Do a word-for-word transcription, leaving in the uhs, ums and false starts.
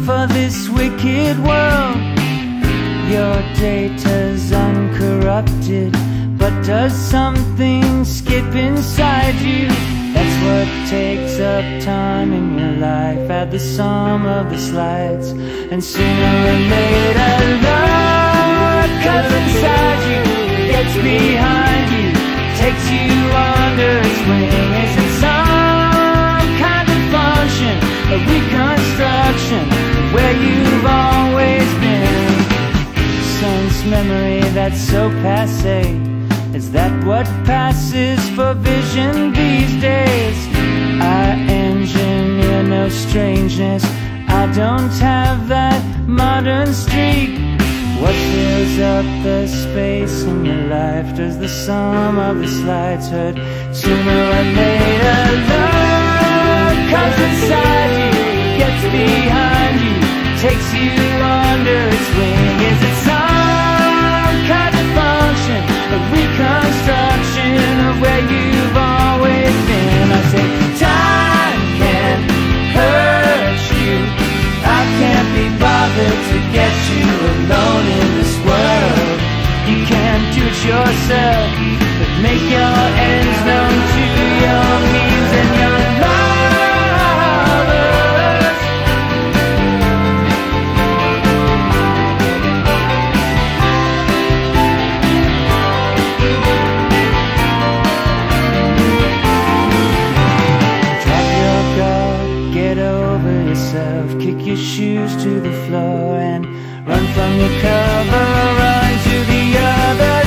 for this wicked world. Your data's uncorrupted, but does something skip inside you? That's what takes up time in your life. Add the sum of the slides, and sooner or later love comes inside you, gets behind you, takes you under its wing. Is it some kind of function, a reconstruction of where you've always been? Sense memory that's so passé, is that what passes for vision these days? I engineer no strangeness, I don't have that modern streak. What fills up the space in your life? Does the sum of the slides hurt? Sooner or later love comes inside you, gets behind you, takes you under its wing. Is it some kind of function, a reconstruction of where you've always been? I say time can hurt you, I can't be bothered to get you alone in this world. You can't do it yourself, but make your ends known to your means and your lovers. Drop your guard, get over yourself, kick your shoes to the floor and run from your cover, run to the other